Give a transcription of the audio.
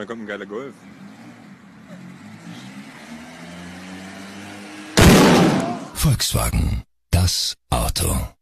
da kommt ein geiler Golf. Volkswagen, das Auto.